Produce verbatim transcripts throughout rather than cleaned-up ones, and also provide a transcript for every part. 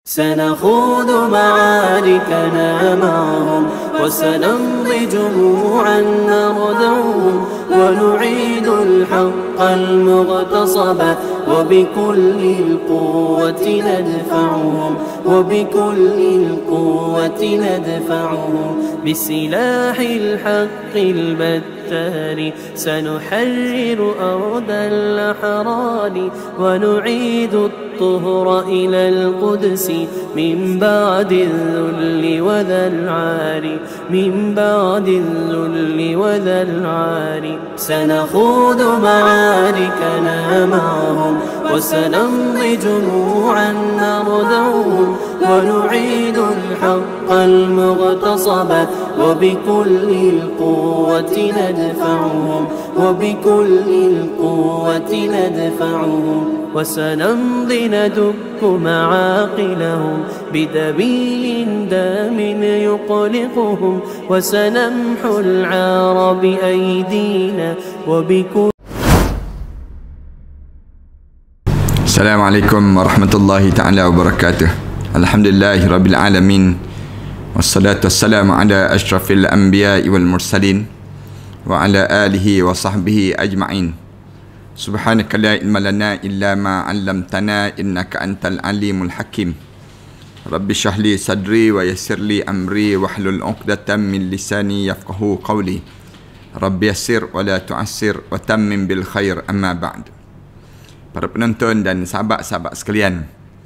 سنخوض معاركنا معهم وسنمضي جموعا نردعهم ونعيد الحق المغتصب وبكل القوة ندفعهم وبكل القوة ندفعهم بسلاح الحق البتار سنحرر أرض الأحرار ونعيد الطهر إلى القدس من بعد الذل وذا العار من بعد الذل وذا العار سنخوض معاركنا معهم وسنمضي جموعا نردعهم ونعيد الحق المغتصب وبكل القوة ندفعهم وبكل القوة ندفعهم وسنمضي ندك معاقلهم بدبيل دام يقلقهم وسنمحو العار بأيدينا وبكل. Assalamualaikum warahmatullahi taala wabarakatuh. Alhamdulillahirabbil alamin. Wassalatu wassalamu ala asyrafil anbiya'i wal mursalin wa ala alihi wa sahbihi ajma'in. Subhanaka la ilma lana illa ma 'allamtana innaka antal alimul hakim. Rabbi shrah li sadri wa yassir li amri wahlul 'uqdatam min lisani yafqahu qawli. Rabbi yassir wa la tu'assir wa tammim bil khair, amma ba'd. Para penonton dan sahabat-sahabat sekalian,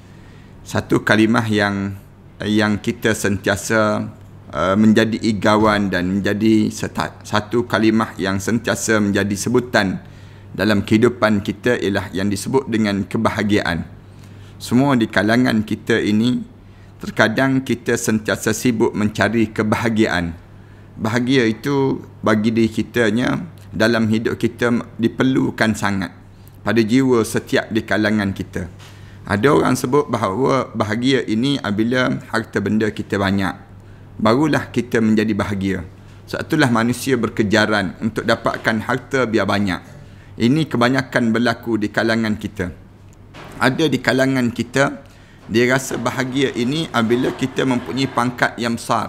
satu kalimah yang yang kita sentiasa uh, menjadi igawan dan menjadi satu kalimah yang sentiasa menjadi sebutan dalam kehidupan kita ialah yang disebut dengan kebahagiaan. Semua di kalangan kita ini terkadang kita sentiasa sibuk mencari kebahagiaan. Bahagia itu bagi diri kitanya dalam hidup kita diperlukan sangat pada jiwa setiap di kalangan kita. Ada orang sebut bahawa bahagia ini apabila harta benda kita banyak, barulah kita menjadi bahagia. Sebab itulah manusia berkejaran untuk dapatkan harta biar banyak. Ini kebanyakan berlaku di kalangan kita. Ada di kalangan kita, dia rasa bahagia ini apabila kita mempunyai pangkat yang besar.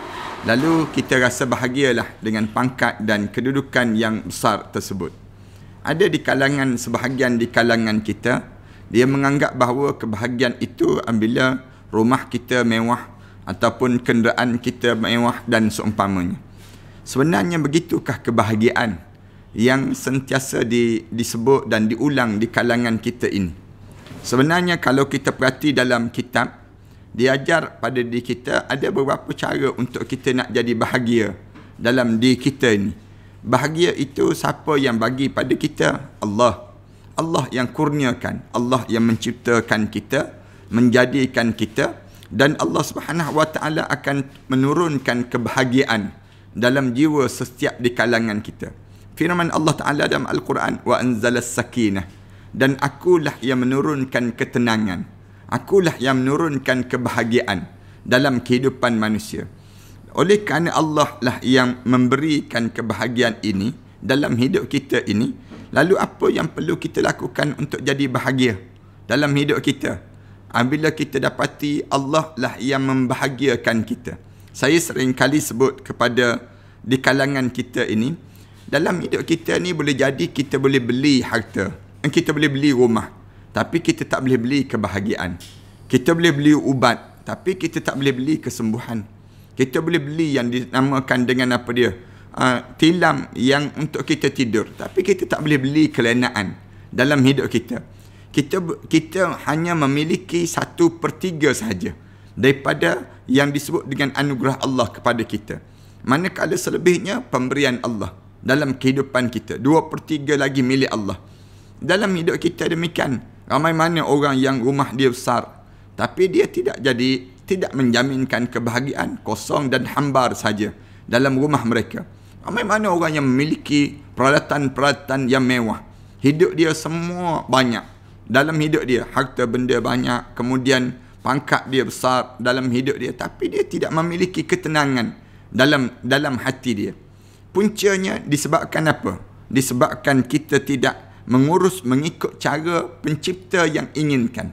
Lalu kita rasa bahagialah dengan pangkat dan kedudukan yang besar tersebut. Ada di kalangan sebahagian di kalangan kita, dia menganggap bahawa kebahagiaan itu apabila rumah kita mewah ataupun kenderaan kita mewah dan seumpamanya. Sebenarnya begitukah kebahagiaan yang sentiasa di, disebut dan diulang di kalangan kita ini? Sebenarnya kalau kita perhati dalam kitab, diajar pada diri kita ada beberapa cara untuk kita nak jadi bahagia dalam diri kita ini. Bahagia itu siapa yang bagi pada kita? Allah. Allah yang kurniakan, Allah yang menciptakan kita, menjadikan kita, dan Allah Subhanahu wa taala akan menurunkan kebahagiaan dalam jiwa setiap di kalangan kita. Firman Allah Taala dalam Al-Quran, wa anzalas sakinah, dan akulah yang menurunkan ketenangan, akulah yang menurunkan kebahagiaan dalam kehidupan manusia. Oleh kerana Allah lah yang memberikan kebahagiaan ini dalam hidup kita ini, lalu apa yang perlu kita lakukan untuk jadi bahagia dalam hidup kita? Apabila kita dapati Allah lah yang membahagiakan kita. Saya sering kali sebut kepada di kalangan kita ini, dalam hidup kita ni boleh jadi kita boleh beli harta, kita boleh beli rumah, tapi kita tak boleh beli kebahagiaan. Kita boleh beli ubat, tapi kita tak boleh beli kesembuhan. Kita boleh beli yang dinamakan dengan apa dia? Uh, tilam yang untuk kita tidur. Tapi kita tak boleh beli kelenaan dalam hidup kita. Kita kita hanya memiliki satu per tiga sahaja daripada yang disebut dengan anugerah Allah kepada kita. Manakala selebihnya pemberian Allah dalam kehidupan kita. Dua per tiga lagi milik Allah. Dalam hidup kita demikian. Ramai mana orang yang rumah dia besar, tapi dia tidak jadi tidak menjaminkan kebahagiaan, kosong dan hambar saja dalam rumah mereka. Ramai mana orang yang memiliki peralatan-peralatan yang mewah, hidup dia semua banyak dalam hidup dia, harta benda banyak, kemudian pangkat dia besar dalam hidup dia, tapi dia tidak memiliki ketenangan dalam dalam hati dia. Puncanya disebabkan apa? Disebabkan kita tidak mengurus mengikut cara pencipta yang inginkan.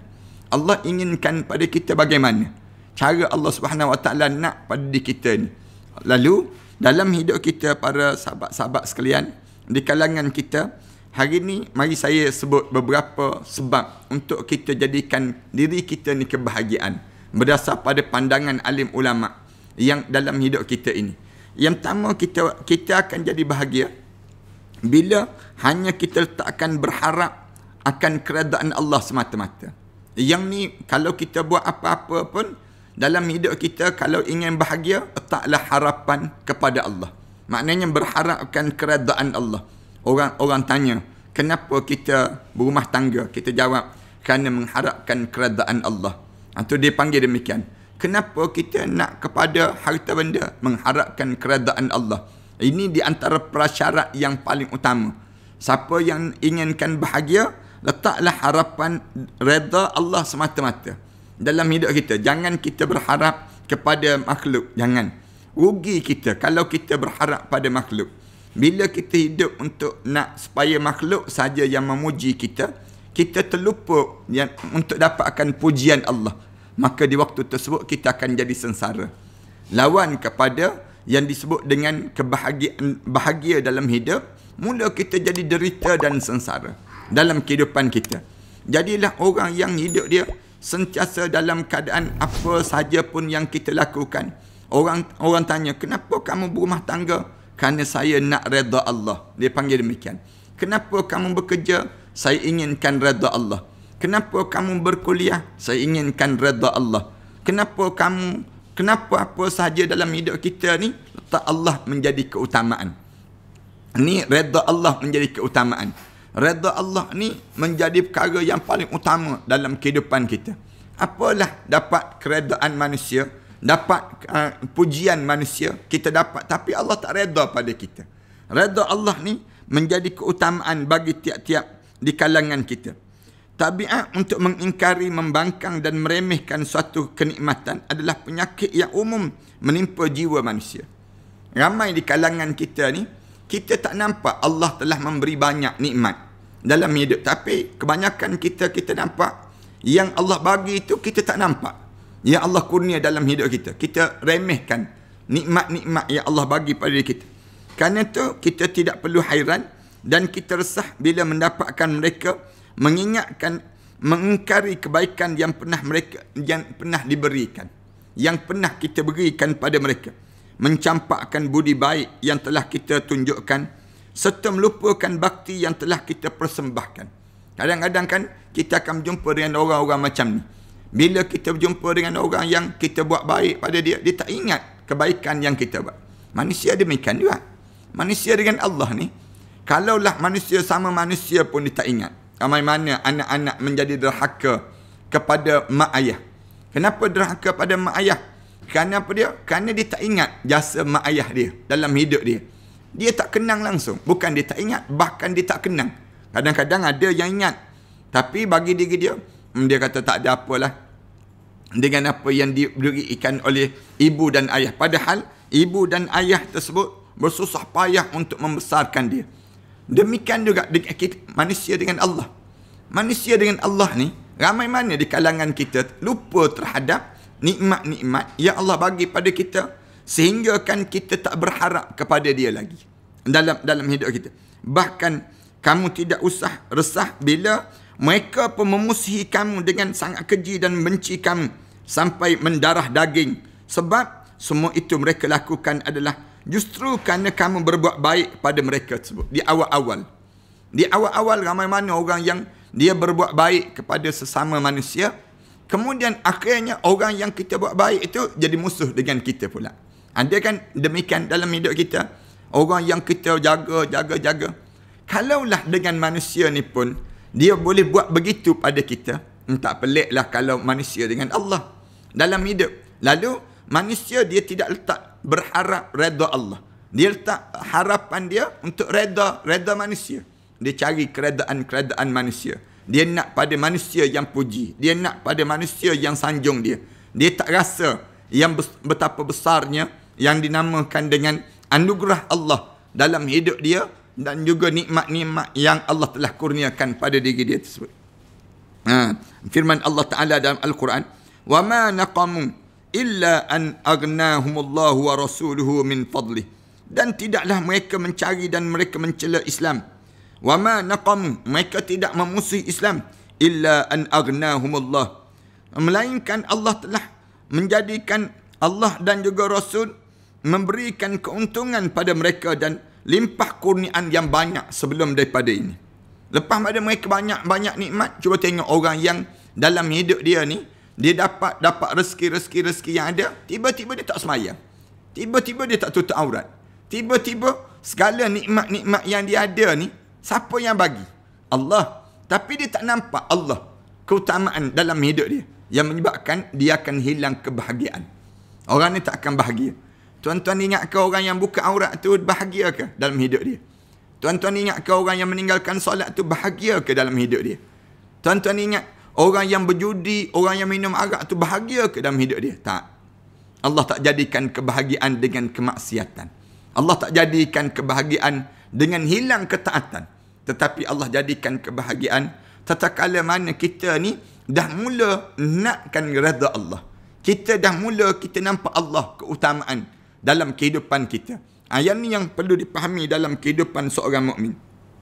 Allah inginkan pada kita bagaimana? Cara Allah Subhanahu Wa Taala nak pada diri kita ni. Lalu dalam hidup kita para sahabat-sahabat sekalian, di kalangan kita, hari ni mari saya sebut beberapa sebab untuk kita jadikan diri kita ni kebahagiaan berdasar pada pandangan alim ulama yang dalam hidup kita ini. Yang pertama, kita kita akan jadi bahagia bila hanya kita letakkan berharap akan keredaan Allah semata-mata. Yang ni kalau kita buat apa-apa pun dalam hidup kita, kalau ingin bahagia, letaklah harapan kepada Allah. Maknanya berharapkan keredaan Allah. Orang-orang tanya, kenapa kita berumah tangga? Kita jawab, kerana mengharapkan keredaan Allah. Itu dia panggil demikian. Kenapa kita nak kepada harta benda? Mengharapkan keredaan Allah. Ini di antara prasyarat yang paling utama. Siapa yang inginkan bahagia, letaklah harapan reda Allah semata-mata dalam hidup kita. Jangan kita berharap kepada makhluk. Jangan. Rugi kita kalau kita berharap pada makhluk. Bila kita hidup untuk nak supaya makhluk saja yang memuji kita, kita terlupa yang untuk dapatkan pujian Allah. Maka di waktu tersebut kita akan jadi sengsara. Lawan kepada yang disebut dengan kebahagiaan bahagia dalam hidup, mula kita jadi derita dan sengsara dalam kehidupan kita. Jadilah orang yang hidup dia sentiasa dalam keadaan apa sahaja pun yang kita lakukan. Orang orang tanya, kenapa kamu berumah tangga? Kerana saya nak redha Allah. Dia panggil demikian. Kenapa kamu bekerja? Saya inginkan redha Allah. Kenapa kamu berkuliah? Saya inginkan redha Allah. Kenapa kamu, kenapa apa sahaja dalam hidup kita ni, letak Allah menjadi keutamaan. Ni redha Allah menjadi keutamaan. Redha Allah ni menjadi perkara yang paling utama dalam kehidupan kita. Apalah dapat keredaan manusia, dapat uh, pujian manusia, kita dapat, tapi Allah tak redha pada kita. Redha Allah ni menjadi keutamaan bagi tiap-tiap di kalangan kita. Tabiat untuk mengingkari, membangkang dan meremehkan suatu kenikmatan adalah penyakit yang umum menimpa jiwa manusia. Ramai di kalangan kita ni, kita tak nampak Allah telah memberi banyak nikmat dalam hidup. Tapi kebanyakan kita, kita nampak yang Allah bagi itu kita tak nampak. Yang Allah kurnia dalam hidup kita. Kita remehkan nikmat-nikmat yang Allah bagi pada diri kita. Kerana itu kita tidak perlu hairan dan kita resah bila mendapatkan mereka mengingatkan, mengingkari kebaikan yang pernah mereka yang pernah diberikan, yang pernah kita berikan pada mereka, mencampakkan budi baik yang telah kita tunjukkan serta melupakan bakti yang telah kita persembahkan. Kadang-kadang kan kita akan berjumpa dengan orang-orang macam ni. Bila kita berjumpa dengan orang yang kita buat baik pada dia, dia tak ingat kebaikan yang kita buat. Manusia demikian juga. Manusia dengan Allah ni, kalaulah manusia sama manusia pun dia tak ingat. Ramai mana anak-anak menjadi derhaka kepada mak ayah. Kenapa derhaka pada mak ayah? Kerana apa dia? Kerana dia tak ingat jasa mak ayah dia dalam hidup dia. Dia tak kenang langsung. Bukan dia tak ingat, bahkan dia tak kenang. Kadang-kadang ada yang ingat. Tapi bagi diri dia, dia kata tak ada apalah dengan apa yang diberikan oleh ibu dan ayah. Padahal ibu dan ayah tersebut bersusah payah untuk membesarkan dia. Demikian juga dengan manusia dengan Allah. Manusia dengan Allah ni, ramai mana di kalangan kita lupa terhadap nikmat-nikmat yang Allah bagi pada kita, sehingga kan kita tak berharap kepada dia lagi dalam dalam hidup kita. Bahkan kamu tidak usah resah bila mereka pun memusuhi kamu dengan sangat keji dan benci kamu sampai mendarah daging. Sebab semua itu mereka lakukan adalah justru kerana kamu berbuat baik pada mereka tersebut. Di awal-awal. Di awal-awal ramai mana orang yang dia berbuat baik kepada sesama manusia. Kemudian akhirnya orang yang kita buat baik itu jadi musuh dengan kita pula. Ada kan demikian dalam hidup kita. Orang yang kita jaga, jaga, jaga. Kalaulah dengan manusia ni pun dia boleh buat begitu pada kita, tak peliklah kalau manusia dengan Allah dalam hidup. Lalu manusia dia tidak letak berharap redha Allah. Dia letak harapan dia untuk redha redha manusia. Dia cari keredaan-keredaan manusia. Dia nak pada manusia yang puji. Dia nak pada manusia yang sanjung dia. Dia tak rasa yang betapa besarnya yang dinamakan dengan anugerah Allah dalam hidup dia dan juga nikmat-nikmat yang Allah telah kurniakan pada diri dia tersebut. Ha, firman Allah Ta'ala dalam Al-Quran, wa ma naqamu illa an aghnahumullahu wa rasuluhu min fadlih. Dan tidaklah mereka mencari dan mereka mencela Islam. Wa ma naqamu, mereka tidak memusuhi Islam, illa an aghnahumullah, melainkan Allah telah menjadikan, Allah dan juga Rasul memberikan keuntungan pada mereka dan limpah kurniaan yang banyak sebelum daripada ini. Lepas pada mereka banyak-banyak nikmat, cuba tengok orang yang dalam hidup dia ni, dia dapat dapat rezeki-rezeki-rezeki yang ada, tiba-tiba dia tak semayang. Tiba-tiba dia tak tutup aurat. Tiba-tiba segala nikmat-nikmat yang dia ada ni, siapa yang bagi? Allah. Tapi dia tak nampak Allah, keutamaan dalam hidup dia, yang menyebabkan dia akan hilang kebahagiaan. Orang ni tak akan bahagia. Tuan-tuan ingat ke orang yang buka aurat tu bahagia ke dalam hidup dia? Tuan-tuan ingat ke orang yang meninggalkan solat tu bahagia ke dalam hidup dia? Tuan-tuan ingat orang yang berjudi, orang yang minum arak tu bahagia ke dalam hidup dia? Tak. Allah tak jadikan kebahagiaan dengan kemaksiatan. Allah tak jadikan kebahagiaan dengan hilang ketaatan. Tetapi Allah jadikan kebahagiaan tatkala mana kita ni dah mula nakkan redha Allah. Kita dah mula kita nampak Allah keutamaan dalam kehidupan kita. Ha, yang ni yang perlu dipahami dalam kehidupan seorang mukmin.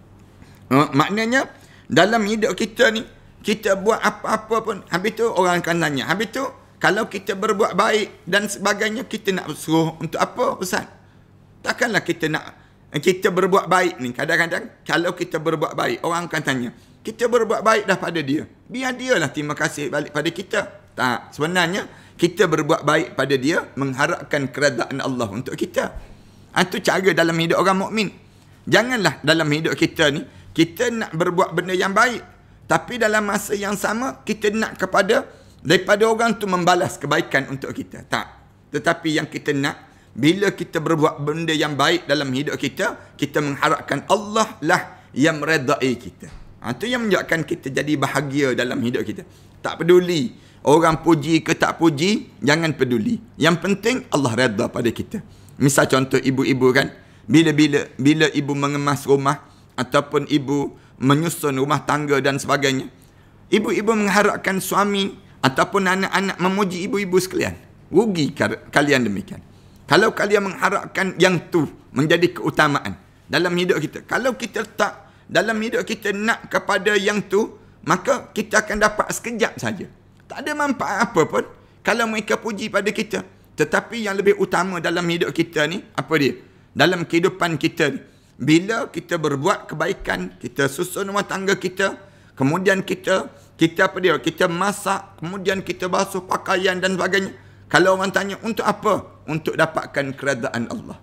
Ha, maknanya dalam hidup kita ni, kita buat apa-apa pun, habis tu orang akan tanya, habis tu kalau kita berbuat baik dan sebagainya, kita nak suruh untuk apa, Ustaz? Takkanlah kita nak, kita berbuat baik ni, kadang-kadang kalau kita berbuat baik, orang akan tanya, kita berbuat baik dah pada dia, biar dia lah terima kasih balik pada kita. Tak, sebenarnya kita berbuat baik pada dia mengharapkan keredaan Allah untuk kita. Itu cara dalam hidup orang mukmin. Janganlah dalam hidup kita ni kita nak berbuat benda yang baik, tapi dalam masa yang sama kita nak kepada daripada orang tu membalas kebaikan untuk kita. Tak. Tetapi yang kita nak, bila kita berbuat benda yang baik dalam hidup kita, kita mengharapkan Allah lah yang meredai kita. Itu yang menyebabkan kita jadi bahagia dalam hidup kita. Tak peduli orang puji ke tak puji, jangan peduli. Yang penting Allah redha pada kita. Misal contoh ibu-ibu kan, bila-bila bila ibu mengemas rumah ataupun ibu menyusun rumah tangga dan sebagainya, ibu-ibu mengharapkan suami ataupun anak-anak memuji ibu-ibu sekalian. Rugi kalian demikian. Kalau kalian mengharapkan yang tu menjadi keutamaan dalam hidup kita, kalau kita tak dalam hidup kita nak kepada yang tu, maka kita akan dapat sekejap saja. Tak ada manfaat apa pun kalau mereka puji pada kita. Tetapi yang lebih utama dalam hidup kita ni, apa dia? Dalam kehidupan kita ni, bila kita berbuat kebaikan, kita susun rumah tangga kita, kemudian kita, kita apa dia? Kita masak, kemudian kita basuh pakaian dan sebagainya. Kalau orang tanya, untuk apa? Untuk dapatkan keredaan Allah.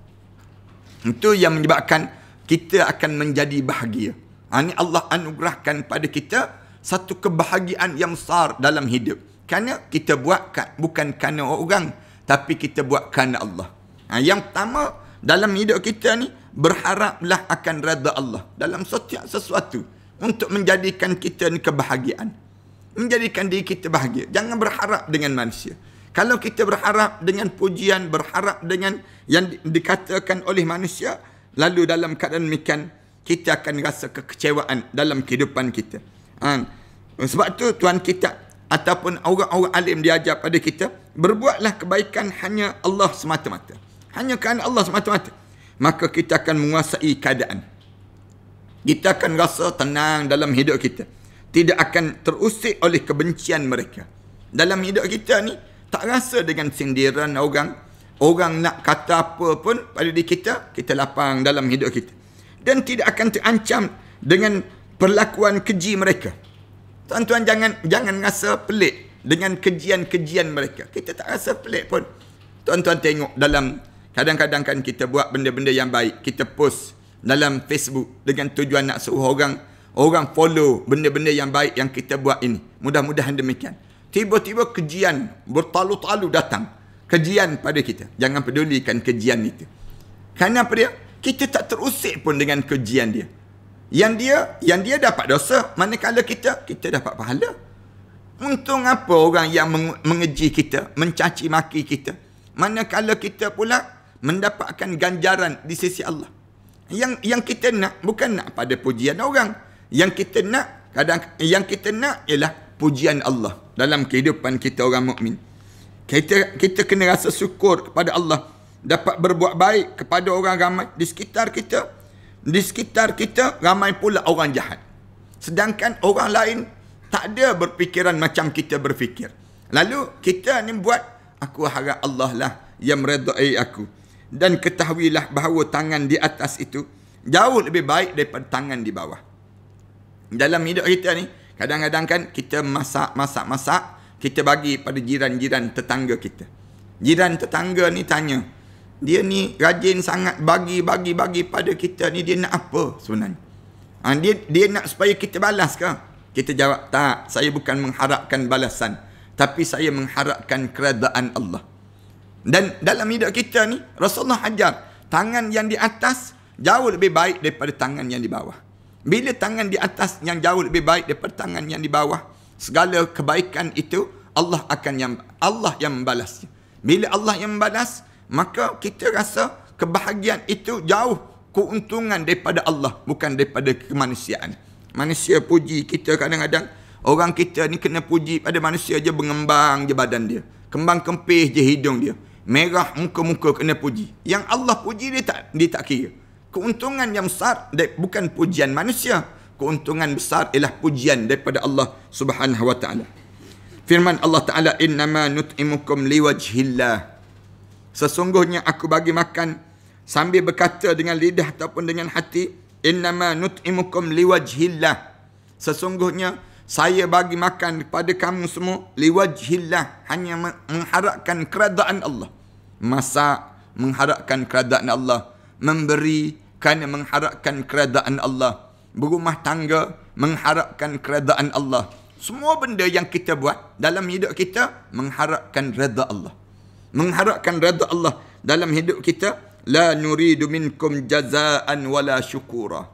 Itu yang menyebabkan kita akan menjadi bahagia. Ini Allah anugerahkan pada kita satu kebahagiaan yang besar dalam hidup. Kerana kita buat bukan kerana orang, tapi kita buat kerana Allah. Ha, yang pertama dalam hidup kita ni, berharaplah akan redha Allah dalam setiap sesuatu untuk menjadikan kita ni kebahagiaan. Menjadikan diri kita bahagia. Jangan berharap dengan manusia. Kalau kita berharap dengan pujian, berharap dengan yang di- dikatakan oleh manusia, lalu dalam keadaan demikian, kita akan rasa kekecewaan dalam kehidupan kita. Ha, sebab tu Tuhan kita ataupun orang-orang alim diajar pada kita, berbuatlah kebaikan hanya Allah semata-mata. Hanya kerana Allah semata-mata. Maka kita akan menguasai keadaan. Kita akan rasa tenang dalam hidup kita. Tidak akan terusik oleh kebencian mereka. Dalam hidup kita ni, tak rasa dengan sindiran orang. Orang nak kata apa pun pada diri kita, kita lapang dalam hidup kita. Dan tidak akan terancam dengan perlakuan keji mereka. Tuan-tuan jangan jangan rasa pelik dengan kejian-kejian mereka. Kita tak rasa pelik pun. Tuan-tuan tengok dalam, kadang-kadang kan kita buat benda-benda yang baik, kita post dalam Facebook dengan tujuan nak suruh orang orang follow benda-benda yang baik yang kita buat ini. Mudah-mudahan demikian. Tiba-tiba kejian bertalu-talu datang. Kejian pada kita. Jangan pedulikan kejian itu. Kerana apa dia? Kita tak terusik pun dengan kejian dia. Yang dia yang dia dapat dosa, manakala kita kita dapat pahala. Untung apa orang yang mengeji kita, mencaci maki kita, manakala kita pula mendapatkan ganjaran di sisi Allah. Yang yang kita nak bukan nak pada pujian orang. Yang kita nak kadang yang kita nak ialah pujian Allah dalam kehidupan kita orang mukmin. Kita kita kena rasa syukur kepada Allah dapat berbuat baik kepada orang ramai di sekitar kita. Di sekitar kita ramai pula orang jahat. Sedangkan orang lain tak ada berfikiran macam kita berfikir. Lalu kita ni buat, aku harap Allah lah yang meredai aku. Dan ketahuilah bahawa tangan di atas itu jauh lebih baik daripada tangan di bawah. Dalam hidup kita ni, kadang-kadang kan kita masak, masak, masak, kita bagi pada jiran-jiran tetangga kita. Jiran tetangga ni tanya, dia ni rajin sangat bagi, bagi, bagi pada kita ni, dia nak apa sebenarnya? Ha, dia, dia nak supaya kita balas ke? Kita jawab, tak, saya bukan mengharapkan balasan, tapi saya mengharapkan keredaan Allah. Dan dalam hidup kita ni, Rasulullah ajar, tangan yang di atas jauh lebih baik daripada tangan yang di bawah. Bila tangan di atas yang jauh lebih baik daripada tangan yang di bawah, segala kebaikan itu Allah akan yang Allah yang membalasnya. Bila Allah yang membalas, maka kita rasa kebahagiaan itu jauh keuntungan daripada Allah, bukan daripada kemanusiaan. Manusia puji kita kadang-kadang, orang kita ni kena puji pada manusia je, mengembang je badan dia, kembang kempis je hidung dia, merah muka-muka kena puji. Yang Allah puji dia tak dia tak kira. Keuntungan yang besar bukan pujian manusia, keuntungan besar ialah pujian daripada Allah Subhanahu wa taala. Firman Allah Taala, innama nut'imukum liwajhillah. Sesungguhnya aku bagi makan sambil berkata dengan lidah ataupun dengan hati, innama nut'imukum liwajhillah. Sesungguhnya saya bagi makan kepada kamu semua liwajhillah, hanya mengharapkan keredaan Allah. Masak mengharapkan keredaan Allah, memberi kerana mengharapkan keredaan Allah, berumah tangga mengharapkan keredaan Allah. Semua benda yang kita buat dalam hidup kita mengharapkan redha Allah. Mengharapkan redha Allah dalam hidup kita. La nuridu minkum jazaan wala syukura.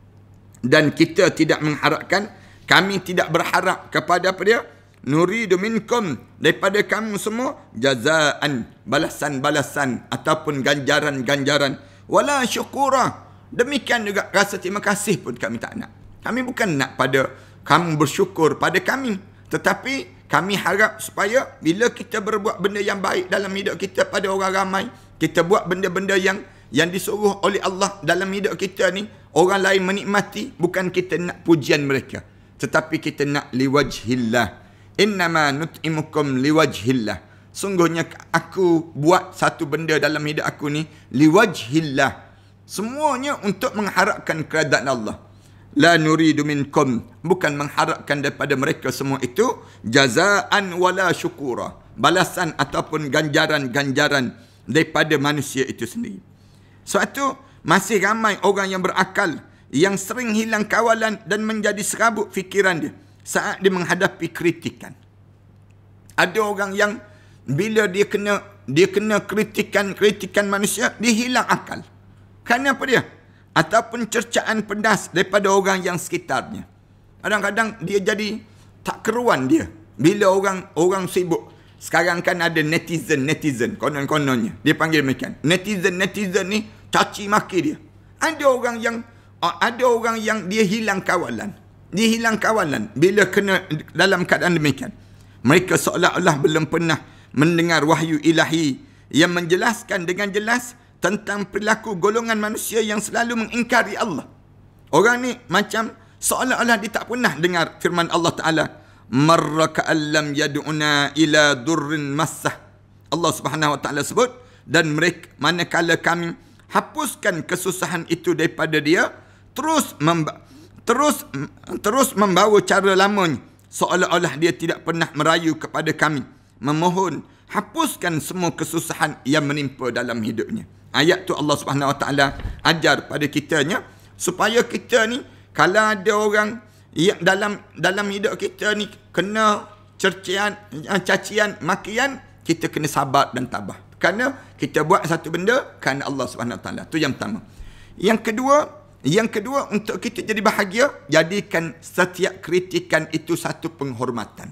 Dan kita tidak mengharapkan, kami tidak berharap kepada apa dia? Nuridu minkum, daripada kamu semua, jazaan, balasan-balasan ataupun ganjaran-ganjaran, wala syukura. Demikian juga rasa terima kasih pun kami tak nak. Kami bukan nak pada kamu bersyukur pada kami, tetapi kami harap supaya bila kita berbuat benda yang baik dalam hidup kita pada orang ramai, kita buat benda-benda yang yang disuruh oleh Allah dalam hidup kita ni, orang lain menikmati, bukan kita nak pujian mereka, tetapi kita nak liwajhillah. Innama nut'imukum liwajhillah. Sungguhnya aku buat satu benda dalam hidup aku ni liwajhillah. Semuanya untuk mengharapkan keredaan Allah. La nuridu minkum, bukan mengharapkan daripada mereka semua itu jazaan wala syukura, balasan ataupun ganjaran-ganjaran daripada manusia itu sendiri. Sebab itu masih ramai orang yang berakal yang sering hilang kawalan dan menjadi serabut fikiran dia saat dia menghadapi kritikan. Ada orang yang bila dia kena dia kena kritikan-kritikan manusia, dia hilang akal. Kerana apa dia? Ataupun cercaan pedas daripada orang yang sekitarnya. Kadang-kadang dia jadi tak keruan dia bila orang orang sibuk. Sekarang kan ada netizen-netizen, konon-kononnya. Dia panggil demikian. Netizen-netizen ni caci maki dia. Ada orang yang ada orang yang dia hilang kawalan. Dia hilang kawalan bila kena dalam keadaan demikian. Mereka seolah-olah belum pernah mendengar wahyu ilahi yang menjelaskan dengan jelas tentang perilaku golongan manusia yang selalu mengingkari Allah. Orang ni macam seolah-olah dia tak pernah dengar firman Allah Ta'ala, marra ka'allam yad'una ila durrin massah. Allah Subhanahu wa taala sebut, dan mereka manakala kami hapuskan kesusahan itu daripada dia, terus memba- terus terus membawa cara lamanya, seolah-olah dia tidak pernah merayu kepada kami, memohon hapuskan semua kesusahan yang menimpa dalam hidupnya. Ayat tu Allah Subhanahu wa taala ajar pada kitanya supaya kita ni kalau ada orang yang dalam dalam hidup kita ni kena cercian, cacian, makian, kita kena sabar dan tabah. Kerana kita buat satu benda kerana Allah Subhanahu wa taala. Tu yang pertama. Yang kedua, yang kedua untuk kita jadi bahagia, jadikan setiap kritikan itu satu penghormatan.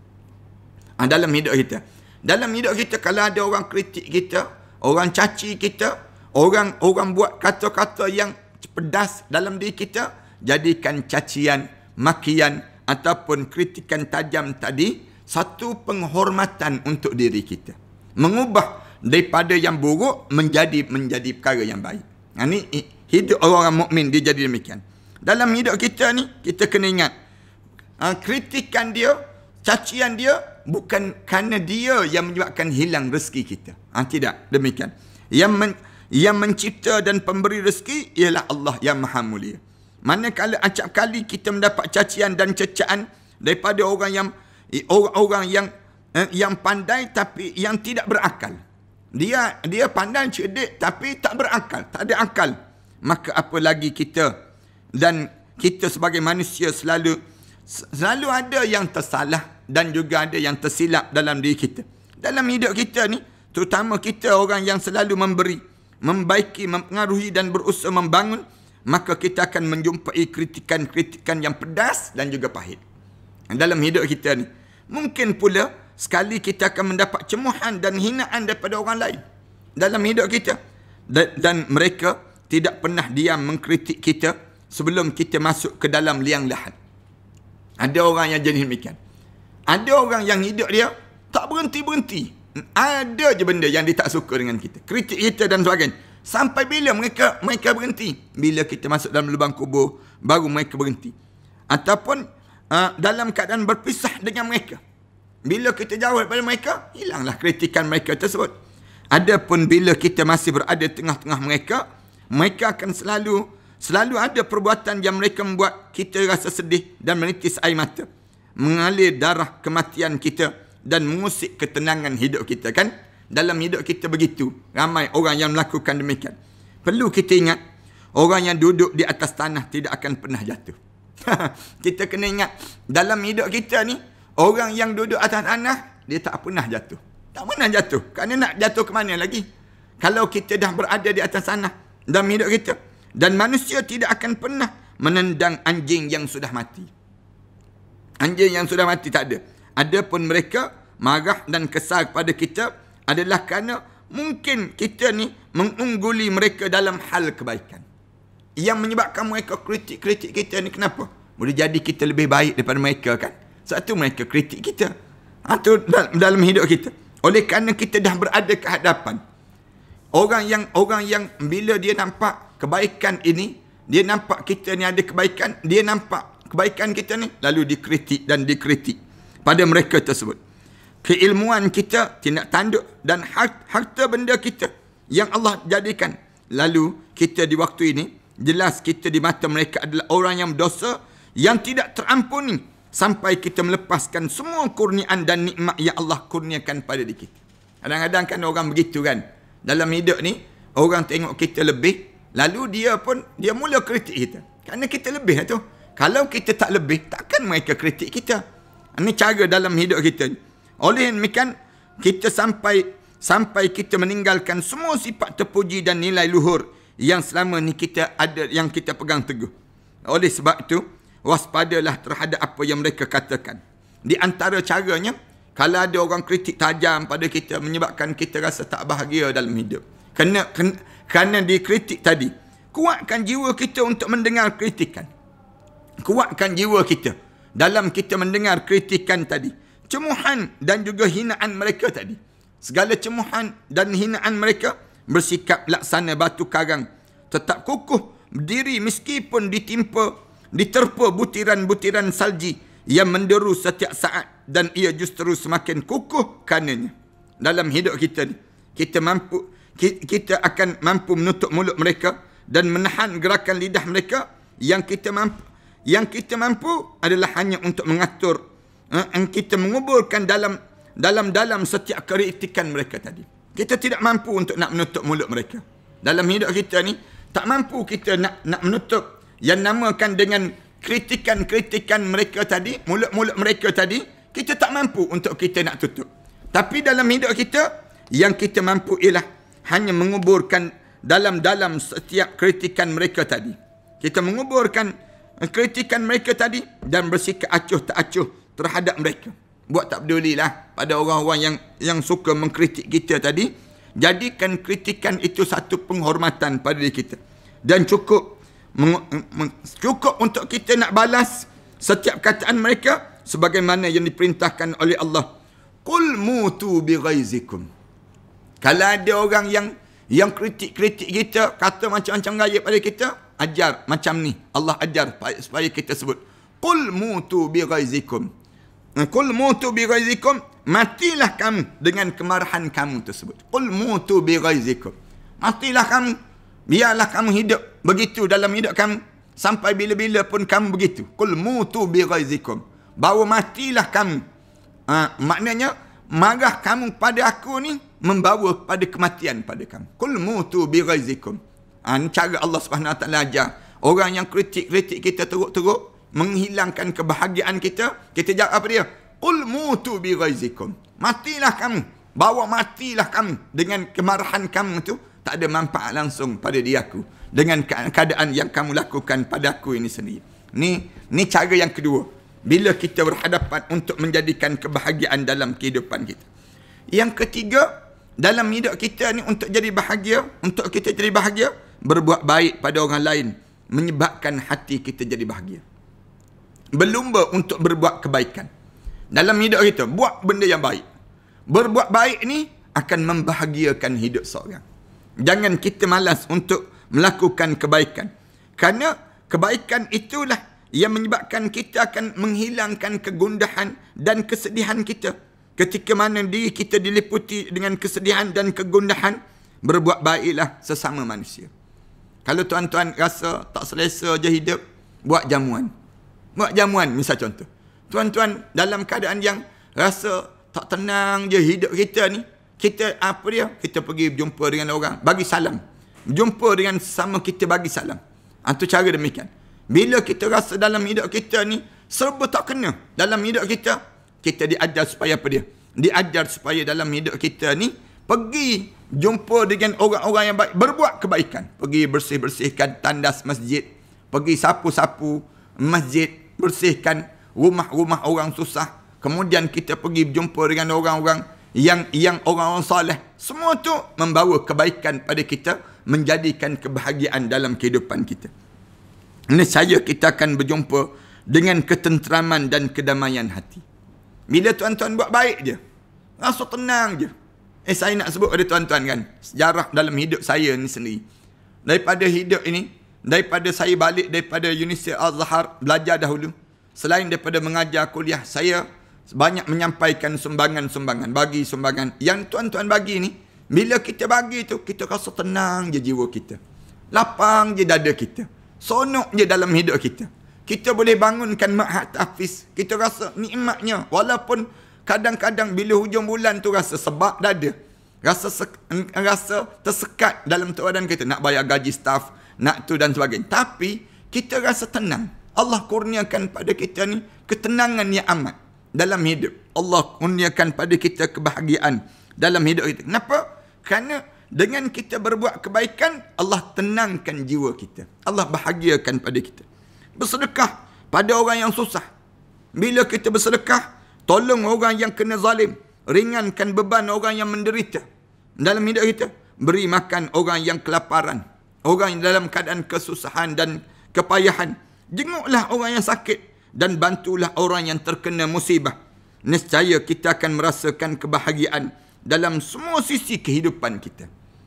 Ha, dalam hidup kita. Dalam hidup kita kalau ada orang kritik kita, orang caci kita, orang orang buat kata-kata yang pedas dalam diri kita, jadikan cacian, makian ataupun kritikan tajam tadi satu penghormatan untuk diri kita. Mengubah daripada yang buruk menjadi menjadi perkara yang baik. Ha, ni hidup orang mukmin dia jadi demikian. Dalam hidup kita ni, kita kena ingat, ha, kritikan dia, cacian dia, bukan kerana dia yang menyebabkan hilang rezeki kita. Ha, tidak, demikian. Yang men, yang mencipta dan pemberi rezeki ialah Allah yang Maha Mulia. Manakala acap kali kita mendapat cacian dan cecaan daripada orang yang orang-orang yang eh, yang pandai tapi yang tidak berakal. Dia dia pandai cerdik tapi tak berakal, tak ada akal. Maka apa lagi kita, dan kita sebagai manusia selalu selalu ada yang tersalah dan juga ada yang tersilap dalam diri kita. Dalam hidup kita ni, terutama kita orang yang selalu memberi, membaiki, mempengaruhi dan berusaha membangun, maka kita akan menjumpai kritikan-kritikan yang pedas dan juga pahit. Dalam hidup kita ni, mungkin pula sekali kita akan mendapat cemuhan dan hinaan daripada orang lain dalam hidup kita. Dan, dan mereka tidak pernah diam mengkritik kita sebelum kita masuk ke dalam liang lahat. Ada orang yang jadi demikian. Ada orang yang hidup dia tak berhenti-berhenti. Ada je benda yang dia tak suka dengan kita. Kritik kita dan sebagainya. Sampai bila mereka mereka berhenti? Bila kita masuk dalam lubang kubur, baru mereka berhenti. Ataupun uh, dalam keadaan berpisah dengan mereka. Bila kita jauh daripada mereka, hilanglah kritikan mereka tersebut. Adapun bila kita masih berada tengah-tengah mereka, mereka akan selalu selalu ada perbuatan yang mereka membuat kita rasa sedih dan menitis air mata. Mengalir darah kematian kita dan mengusik ketenangan hidup kita, kan? Dalam hidup kita begitu. Ramai orang yang melakukan demikian. Perlu kita ingat, orang yang duduk di atas tanah tidak akan pernah jatuh. Kita kena ingat, dalam hidup kita ni, orang yang duduk atas tanah, dia tak pernah jatuh. Tak pernah jatuh. Kerana nak jatuh ke mana lagi? Kalau kita dah berada di atas tanah dalam hidup kita. Dan manusia tidak akan pernah menendang anjing yang sudah mati. Anjing yang sudah mati tak ada. Adapun mereka marah dan kesal kepada kita adalah kerana mungkin kita ni mengungguli mereka dalam hal kebaikan. Yang menyebabkan mereka kritik-kritik kita ni kenapa? Boleh jadi kita lebih baik daripada mereka, kan? Satu, mereka kritik kita. Atau dalam hidup kita. Oleh kerana kita dah berada ke hadapan. Orang yang orang yang bila dia nampak kebaikan ini, dia nampak kita ni ada kebaikan, dia nampak kebaikan kita ni, lalu dikritik dan dikritik pada mereka tersebut. Keilmuan kita, tindak tanduk dan harta benda kita yang Allah jadikan. Lalu kita di waktu ini, jelas kita di mata mereka adalah orang yang berdosa, yang tidak terampuni, sampai kita melepaskan semua kurniaan dan nikmat yang Allah kurniakan pada diri kita. Kadang-kadang kan orang begitu, kan? Dalam hidup ni, orang tengok kita lebih, lalu dia pun, dia mula kritik kita. Kerana kita lebih lah tu. Kalau kita tak lebih, takkan mereka kritik kita. Ini cara dalam hidup kita. Oleh demikian, kita sampai sampai kita meninggalkan semua sifat terpuji dan nilai luhur yang selama ni kita ada, yang kita pegang teguh. Oleh sebab itu, waspadalah terhadap apa yang mereka katakan. Di antara caranya, kalau ada orang kritik tajam pada kita menyebabkan kita rasa tak bahagia dalam hidup. Kena, kena, kerana dikritik tadi, kuatkan jiwa kita untuk mendengar kritikan. Kuatkan jiwa kita dalam kita mendengar kritikan tadi. Cemuhan dan juga hinaan mereka tadi. Segala cemuhan dan hinaan mereka, bersikap laksana batu karang. Tetap kukuh berdiri meskipun ditimpa, diterpa butiran-butiran salji yang menderu setiap saat, dan ia justru semakin kukuh karenanya. Dalam hidup kita ni, kita mampu, kita akan mampu menutup mulut mereka dan menahan gerakan lidah mereka. Yang kita mampu, yang kita mampu adalah hanya untuk mengatur, eh, kita menguburkan dalam dalam dalam setiap kritikan mereka tadi. Kita tidak mampu untuk nak menutup mulut mereka. Dalam hidup kita ni, tak mampu kita nak nak menutup yang namakan dengan kritikan-kritikan mereka tadi, mulut-mulut mereka tadi, kita tak mampu untuk kita nak tutup. Tapi dalam hidup kita, yang kita mampu ialah hanya menguburkan dalam-dalam setiap kritikan mereka tadi. Kita menguburkan kritikan mereka tadi dan bersikap acuh tak acuh terhadap mereka. Buat tak pedulilah pada orang-orang yang yang suka mengkritik kita tadi. Jadikan kritikan itu satu penghormatan pada diri kita. Dan cukup cukup untuk kita nak balas setiap kataan mereka sebagaimana yang diperintahkan oleh Allah. Qul mutu bi ghaizikum. Kalau ada orang yang yang kritik-kritik kita, kata macam-macam gaya pada kita, ajar macam ni. Allah ajar supaya kita sebut qul mutu bi ghaizikum. Qul mutu bi ghaizikum, matilah kamu dengan kemarahan kamu tersebut. Qul mutu bi ghaizikum. Matilah kamu, biarlah kamu hidup begitu dalam hidup kamu sampai bila-bila pun kamu begitu. Qul mutu bi ghaizikum. Bahawa matilah kamu. Ha, maknanya marah kamu pada aku ni membawa pada kematian pada kamu. Qul mutu bi ghaizikum. Ha, ini cara Allah Subhanahu Wa Taala ajar. Orang yang kritik-kritik kita teruk-teruk, menghilangkan kebahagiaan kita, kita jawab apa dia? Qul mutu bi ghaizikum. Matilah kamu. Bawa matilah kamu dengan kemarahan kamu tu, tak ada manfaat langsung pada diri aku dengan keadaan yang kamu lakukan pada aku ini sendiri. Ni ni cara yang kedua. Bila kita berhadapan untuk menjadikan kebahagiaan dalam kehidupan kita. Yang ketiga, dalam hidup kita ni untuk jadi bahagia, untuk kita jadi bahagia, berbuat baik pada orang lain menyebabkan hati kita jadi bahagia. Berlumba untuk berbuat kebaikan. Dalam hidup kita, buat benda yang baik. Berbuat baik ni akan membahagiakan hidup seorang. Jangan kita malas untuk melakukan kebaikan. Kerana kebaikan itulah yang menyebabkan kita akan menghilangkan kegundahan dan kesedihan kita. Ketika mana diri kita diliputi dengan kesedihan dan kegundahan, berbuat baiklah sesama manusia. Kalau tuan-tuan rasa tak selesa je hidup, buat jamuan. Buat jamuan, misal contoh. Tuan-tuan dalam keadaan yang rasa tak tenang je hidup kita ni, kita apa dia? Kita pergi jumpa dengan orang, bagi salam. Jumpa dengan sesama kita, bagi salam. Itu cara demikian. Bila kita rasa dalam hidup kita ni serba tak kena dalam hidup kita, kita diajar supaya apa dia? Diajar supaya dalam hidup kita ni pergi jumpa dengan orang-orang yang baik, berbuat kebaikan. Pergi bersih-bersihkan tandas masjid, pergi sapu-sapu masjid, bersihkan rumah-rumah orang susah. Kemudian kita pergi jumpa dengan orang-orang yang yang orang-orang soleh. Semua tu membawa kebaikan pada kita, menjadikan kebahagiaan dalam kehidupan kita. Nescaya kita akan berjumpa dengan ketenteraman dan kedamaian hati. Bila tuan-tuan buat baik je, rasa tenang je. Eh, saya nak sebut pada tuan-tuan kan, sejarah dalam hidup saya ni sendiri. Daripada hidup ini, daripada saya balik daripada Universiti Al-Azhar, belajar dahulu. Selain daripada mengajar kuliah, saya banyak menyampaikan sumbangan-sumbangan, bagi sumbangan. Yang tuan-tuan bagi ni, bila kita bagi tu, kita rasa tenang je jiwa kita. Lapang je dada kita. Sonok je dalam hidup kita. Kita boleh bangunkan ma'had tahfiz. Kita rasa nikmatnya. Walaupun kadang-kadang bila hujung bulan tu rasa sebab dada. Rasa rasa tersekat dalam badan kita. Nak bayar gaji staf, nak tu dan sebagainya. Tapi kita rasa tenang. Allah kurniakan pada kita ni ketenangan yang amat dalam hidup. Allah kurniakan pada kita kebahagiaan dalam hidup kita. Kenapa? Kerana dengan kita berbuat kebaikan, Allah tenangkan jiwa kita. Allah bahagiakan pada kita. Bersedekah pada orang yang susah. Bila kita bersedekah, tolong orang yang kena zalim. Ringankan beban orang yang menderita dalam hidup kita. Beri makan orang yang kelaparan. Orang yang dalam keadaan kesusahan dan kepayahan. Jenguklah orang yang sakit. Dan bantulah orang yang terkena musibah. Nescaya kita akan merasakan kebahagiaan dalam semua sisi kehidupan kita.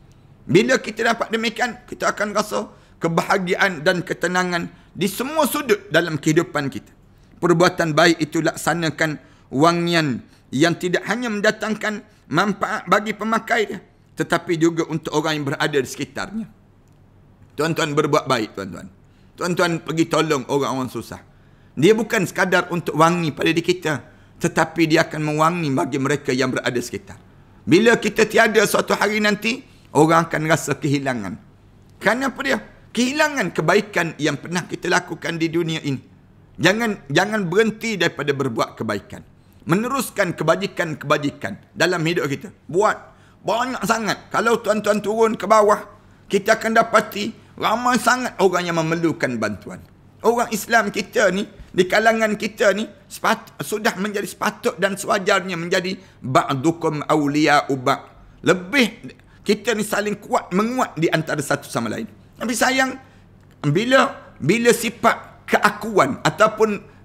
Bila kita dapat demikian, kita akan rasa kebahagiaan dan ketenangan di semua sudut dalam kehidupan kita. Perbuatan baik itu laksanakan wangian yang tidak hanya mendatangkan manfaat bagi pemakai dia, tetapi juga untuk orang yang berada di sekitarnya. Tuan-tuan berbuat baik, tuan-tuan. Tuan-tuan pergi tolong orang-orang susah. Dia bukan sekadar untuk wangi pada diri kita, tetapi dia akan mewangi bagi mereka yang berada di sekitar. Bila kita tiada suatu hari nanti, orang akan rasa kehilangan. Kerana apa dia? Kehilangan kebaikan yang pernah kita lakukan di dunia ini. Jangan jangan berhenti daripada berbuat kebaikan. Meneruskan kebajikan-kebajikan dalam hidup kita. Buat banyak sangat. Kalau tuan-tuan turun ke bawah, kita akan dapati ramai sangat orang yang memerlukan bantuan. Orang Islam kita ni, di kalangan kita ni, sepat, sudah menjadi sepatut dan sewajarnya menjadi ba'dukum awliya'u ba'. Lebih kita ni saling kuat, menguat di antara satu sama lain. Tapi sayang, bila bila sifat keakuan ataupun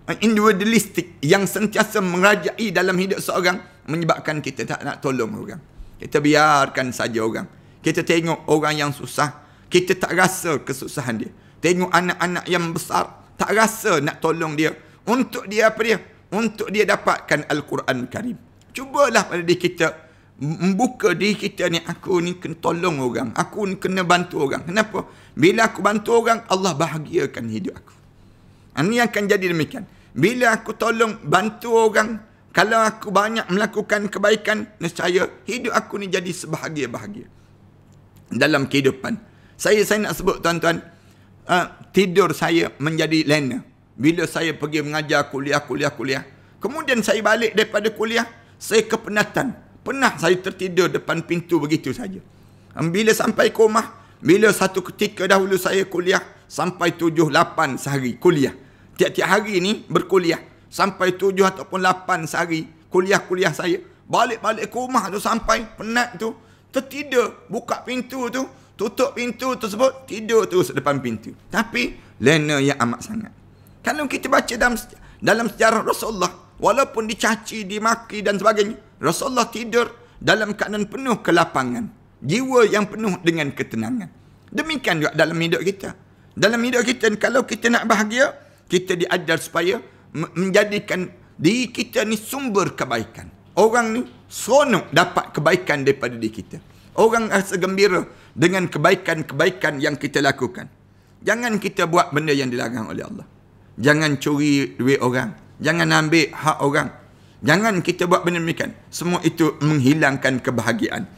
individualistik yang sentiasa merajai dalam hidup seorang menyebabkan kita tak nak tolong orang. Kita biarkan saja orang. Kita tengok orang yang susah, kita tak rasa kesusahan dia. Tengok anak-anak yang besar, tak rasa nak tolong dia. Untuk dia apa dia? Untuk dia dapatkan Al-Quran Karim. Cubalah pada diri kita, membuka diri kita ni, aku ni kena tolong orang, aku ni kena bantu orang. Kenapa? Bila aku bantu orang, Allah bahagiakan hidup aku. Ini akan jadi demikian. Bila aku tolong, bantu orang, kalau aku banyak melakukan kebaikan, nescaya hidup aku ni jadi sebahagia-bahagia dalam kehidupan. Saya saya nak sebut tuan-tuan, uh, tidur saya menjadi lena. Bila saya pergi mengajar kuliah, kuliah, kuliah. Kemudian saya balik daripada kuliah, saya kepenatan. Pernah saya tertidur depan pintu begitu saja. Bila sampai ke rumah, bila satu ketika dahulu saya kuliah, sampai tujuh, lapan sehari kuliah. Tiap-tiap hari ni berkuliah. Sampai tujuh ataupun lapan sehari kuliah-kuliah saya. Balik-balik ke rumah tu sampai penat tu, tertidur. Buka pintu tu, tutup pintu tersebut, tidur terus depan pintu. Tapi lena yang amat sangat. Kalau kita baca dalam, dalam sejarah Rasulullah, walaupun dicaci, dimaki dan sebagainya, Rasulullah tidur dalam keadaan penuh kelapangan. Jiwa yang penuh dengan ketenangan. Demikian juga dalam hidup kita. Dalam hidup kita, kalau kita nak bahagia, kita diajar supaya menjadikan diri kita ni sumber kebaikan. Orang ni seronok dapat kebaikan daripada diri kita. Orang rasa gembira dengan kebaikan-kebaikan yang kita lakukan. Jangan kita buat benda yang dilarang oleh Allah. Jangan curi duit orang. Jangan ambil hak orang. Jangan kita buat benda demikian. Semua itu menghilangkan kebahagiaan.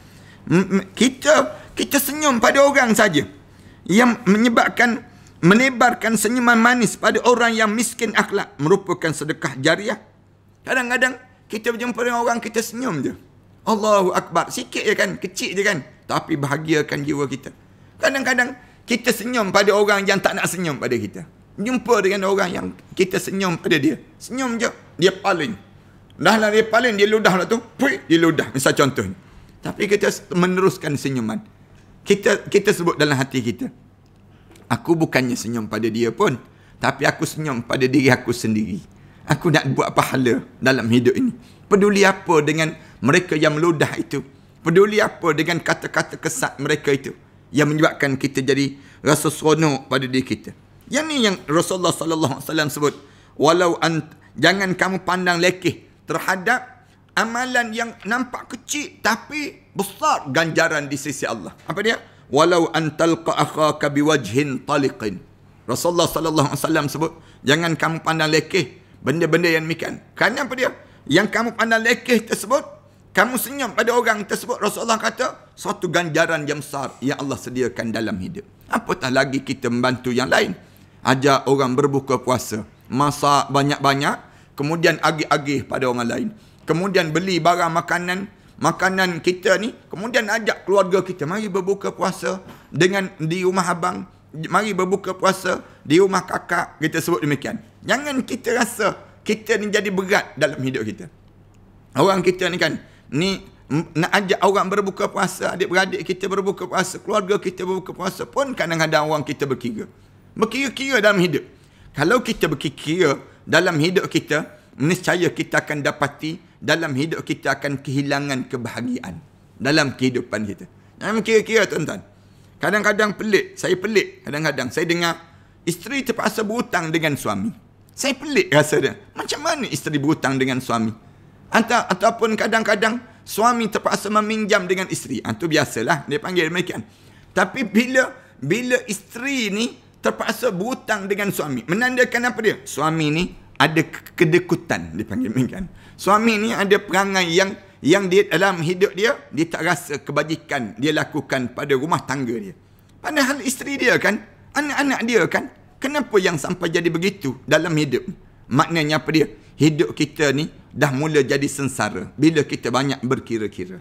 Kita kita senyum pada orang saja, yang menyebabkan menebarkan senyuman manis pada orang yang miskin akhlak, merupakan sedekah jariah. Kadang-kadang kita berjumpa dengan orang, kita senyum je. Allahu Akbar. Sikit je kan, kecil je kan, tapi bahagiakan jiwa kita. Kadang-kadang kita senyum pada orang yang tak nak senyum pada kita. Jumpa dengan orang yang kita senyum pada dia, senyum je, dia paling. Dah lah dia paling, dia ludah lah tu, puih, dia ludah. Misal contohnya. Tapi kita meneruskan senyuman. Kita kita sebut dalam hati kita, aku bukannya senyum pada dia pun, tapi aku senyum pada diri aku sendiri. Aku nak buat pahala dalam hidup ini. Peduli apa dengan mereka yang meludah itu? Peduli apa dengan kata-kata kesat mereka itu, yang menyebabkan kita jadi rasa seronok pada diri kita. Yang ni yang Rasulullah sallallahu alaihi wasallam sebut, walau ant, jangan kamu pandang lekeh terhadap amalan yang nampak kecil tapi besar ganjaran di sisi Allah. Apa dia? Walau antalqa akhaka biwajhin taliqin. Rasulullah sallallahu alaihi wasallam sebut, jangan kamu pandang lekeh benda-benda yang demikian. Kerana apa dia? Yang kamu pandang lekeh tersebut, kamu senyum pada orang tersebut, Rasulullah kata, suatu ganjaran yang besar yang Allah sediakan dalam hidup. Apatah lagi kita membantu yang lain. Ajak orang berbuka puasa, masak banyak-banyak, kemudian agih-agih pada orang lain. Kemudian beli barang makanan, makanan kita ni, kemudian ajak keluarga kita, mari berbuka puasa dengan di rumah abang, mari berbuka puasa di rumah kakak, kita sebut demikian. Jangan kita rasa kita ni jadi berat dalam hidup kita. Orang kita ni kan, ni nak ajak orang berbuka puasa, adik-beradik kita berbuka puasa, keluarga kita berbuka puasa pun kadang-kadang orang kita berkira. Berkira-kira dalam hidup. Kalau kita berkira dalam hidup kita, nescaya kita akan dapati dalam hidup kita akan kehilangan kebahagiaan dalam kehidupan kita. Jangan kira-kira tuan-tuan. Kadang-kadang pelik, saya pelik. Kadang-kadang saya dengar isteri terpaksa berhutang dengan suami. Saya pelik rasa dia. Macam mana isteri berhutang dengan suami? Atau, ataupun kadang-kadang suami terpaksa meminjam dengan isteri. Itu ah, biasalah, dia panggil demikian. Tapi bila bila isteri ni terpaksa berhutang dengan suami, menandakan apa dia? Suami ni ada kedekutan, dipanggil demikian. Suami ni ada perangai yang yang dia dalam hidup dia, dia tak rasa kebajikan dia lakukan pada rumah tangga dia. Padahal isteri dia kan, anak-anak dia kan, kenapa yang sampai jadi begitu dalam hidup? Maknanya apa dia? Hidup kita ni dah mula jadi sengsara bila kita banyak berkira-kira.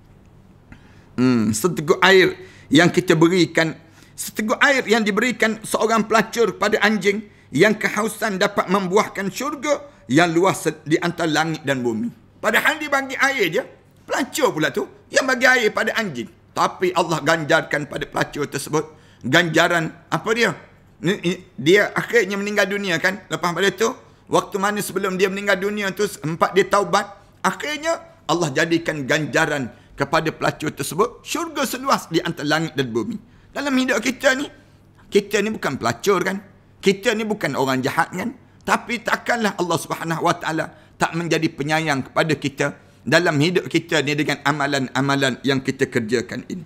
Hmm, seteguk air yang kita berikan, seteguk air yang diberikan seorang pelacur pada anjing, yang kehausan dapat membuahkan syurga yang luas di antara langit dan bumi. Padahal dia bagi air je, pelacur pula tu yang bagi air pada anjing. Tapi Allah ganjarkan pada pelacur tersebut ganjaran apa dia? Dia akhirnya meninggal dunia kan. Lepas pada tu Waktu mana sebelum dia meninggal dunia tu, sempat dia taubat. Akhirnya, Allah jadikan ganjaran kepada pelacur tersebut syurga seluas di antara langit dan bumi. Dalam hidup kita ni, kita ni bukan pelacur kan? Kita ni bukan orang jahat kan? Tapi takkanlah Allah Subhanahu Wa Taala tak menjadi penyayang kepada kita dalam hidup kita ni dengan amalan-amalan yang kita kerjakan ini.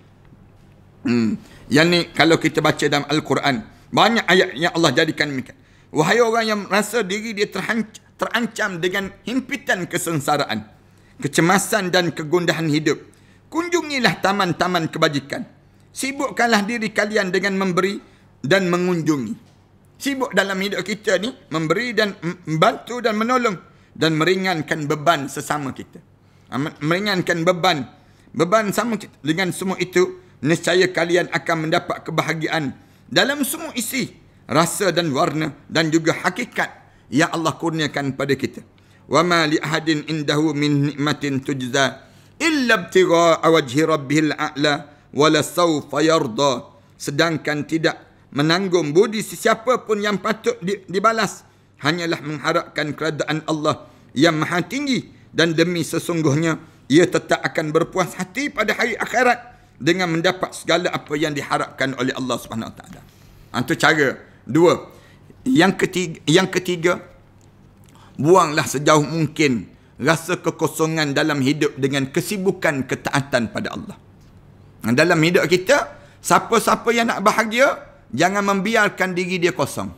Hmm. Yang ni kalau kita baca dalam Al-Quran, banyak ayat yang Allah jadikan demikian. Wahai orang yang merasa diri dia terancam, terancam dengan himpitan kesengsaraan, kecemasan dan kegundahan hidup, kunjungilah taman-taman kebajikan. Sibukkanlah diri kalian dengan memberi dan mengunjungi. Sibuk dalam hidup kita ni, memberi dan membantu dan menolong dan meringankan beban sesama kita. Meringankan beban, beban sama kita. Dengan semua itu, nescaya kalian akan mendapat kebahagiaan dalam semua isi, rasa dan warna dan juga hakikat yang Allah kurniakan pada kita. Wa ma li ahadin indahu min nikmatin tujza illa ibtigha'a wajhi rabbihil a'la wala sawfa yarda. Sedangkan tidak menanggung budi sesiapa pun yang patut dibalas, hanyalah mengharapkan keredaan Allah yang maha tinggi, dan demi sesungguhnya ia tetap akan berpuas hati pada hari akhirat dengan mendapat segala apa yang diharapkan oleh Allah Subhanahu Wa Taala. Itu cara. Dua. Yang ketiga, yang ketiga, buanglah sejauh mungkin rasa kekosongan dalam hidup dengan kesibukan ketaatan pada Allah. Dalam hidup kita, siapa-siapa yang nak bahagia, jangan membiarkan diri dia kosong.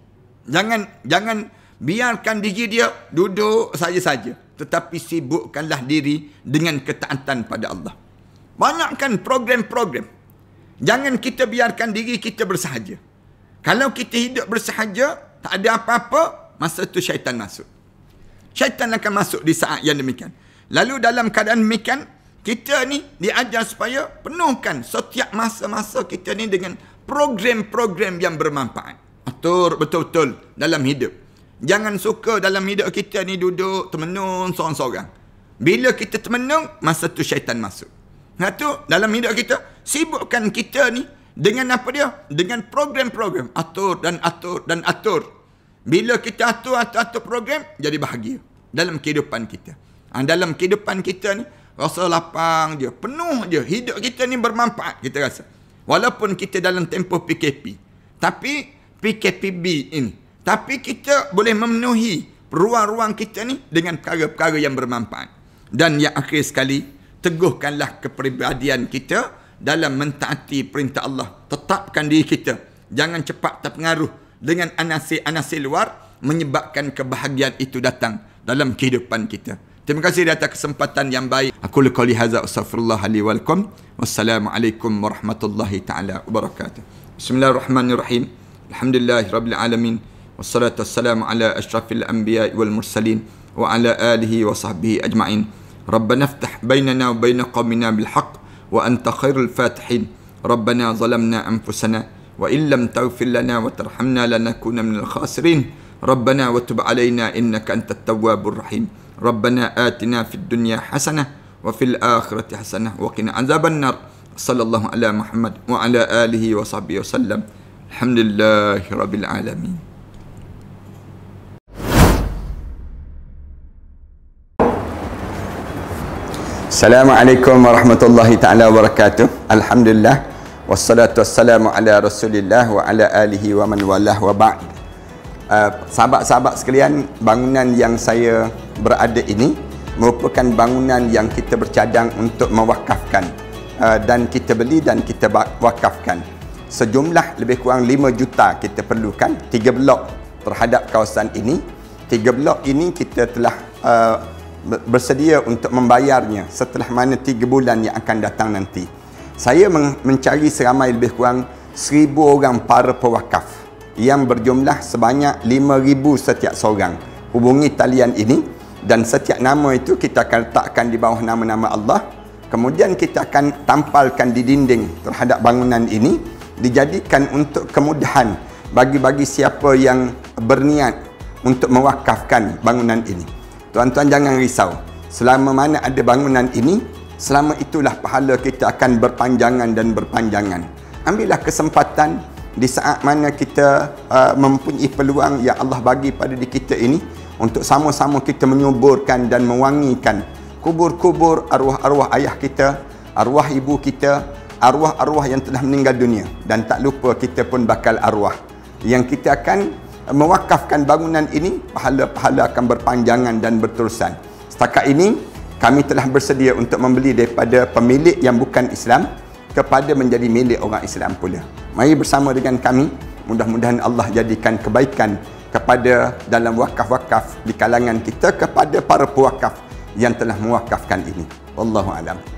Jangan jangan biarkan diri dia duduk saja-saja, tetapi sibukkanlah diri dengan ketaatan pada Allah. Banyakkan program-program. Jangan kita biarkan diri kita bersahaja. Kalau kita hidup bersahaja, tak ada apa-apa, masa tu syaitan masuk. Syaitan akan masuk di saat yang demikian. Lalu dalam keadaan demikian, kita ni diajar supaya penuhkan setiap masa-masa kita ni dengan program-program yang bermanfaat. Atur betul-betul dalam hidup. Jangan suka dalam hidup kita ni duduk termenung seorang-seorang. Bila kita termenung, masa tu syaitan masuk. Nah tu dalam hidup kita, sibukkan kita ni dengan apa dia? Dengan program-program. Atur dan atur dan atur. Bila kita atur, atur, atur program, jadi bahagia dalam kehidupan kita. Ha, dalam kehidupan kita ni, rasa lapang je, penuh je. Hidup kita ni bermanfaat, kita rasa. Walaupun kita dalam tempoh P K P. Tapi P K P B ini. Tapi kita boleh memenuhi ruang-ruang kita ni dengan perkara-perkara yang bermanfaat. Dan yang akhir sekali, teguhkanlah kepribadian kita dalam mentaati perintah Allah. Tetapkan diri kita. Jangan cepat terpengaruh dengan anasir-anasir luar menyebabkan kebahagiaan itu datang dalam kehidupan kita. Terima kasih di atas kesempatan yang baik. Aku qouli hadza astaghfirullah li wa lakum. Wassalamualaikum warahmatullahi taala wabarakatuh. Bismillahirrahmanirrahim. Alhamdulillahirabbil alamin. Wassalatu wassalamu ala asyrafil anbiya'i wal mursalin wa ala alihi wa sahbihi ajma'in. Rabbana iftah bainana wa bain qaumina bil haqq wa anta khairul fatihin. Rabbana zalamna anfusana wa in lam taghfir lana wa tarhamna lanakuna minal khasirin. Rabbana wa tub alaina innaka antat tawwabur rahim. Rabbana atina fid dunya hasanah wa fil akhirati hasanah wa qina azaban nar. Sallallahu ala Muhammad wa ala alihi wa sahbihi wasallam. Alhamdulillahirabbil alamin. Assalamualaikum warahmatullahi taala wabarakatuh. Alhamdulillah wassalatu wassalamu ala Rasulillah wa ala alihi wa man walah wa ba'd. Uh, sahabat-sahabat sekalian, bangunan yang saya berada ini merupakan bangunan yang kita bercadang untuk mewakafkan, uh, dan kita beli dan kita wakafkan. Sejumlah lebih kurang lima juta kita perlukan, tiga blok terhadap kawasan ini. Tiga blok ini kita telah uh, bersedia untuk membayarnya setelah mana tiga bulan yang akan datang nanti. Saya men mencari seramai lebih kurang seribu orang para pewakaf yang berjumlah sebanyak lima ribu setiap seorang. Hubungi talian ini dan setiap nama itu kita akan letakkan di bawah nama-nama Allah. Kemudian kita akan tampalkan di dinding terhadap bangunan ini, dijadikan untuk kemudahan bagi-bagi siapa yang berniat untuk mewakafkan bangunan ini. Tuan-tuan jangan risau. Selama mana ada bangunan ini, selama itulah pahala kita akan berpanjangan dan berpanjangan. Ambillah kesempatan di saat mana kita uh, mempunyai peluang yang Allah bagi pada di kita ini untuk sama-sama kita menyuburkan dan mewangikan kubur-kubur arwah-arwah ayah kita, arwah ibu kita, arwah-arwah yang telah meninggal dunia. Dan tak lupa kita pun bakal arwah yang kita akan mewakafkan bangunan ini, pahala-pahala akan berpanjangan dan berterusan. Setakat ini kami telah bersedia untuk membeli daripada pemilik yang bukan Islam kepada menjadi milik orang Islam pula. Mari bersama dengan kami, mudah-mudahan Allah jadikan kebaikan kepada dalam wakaf-wakaf di kalangan kita, kepada para pewakaf yang telah mewakafkan ini. Wallahu a'lam.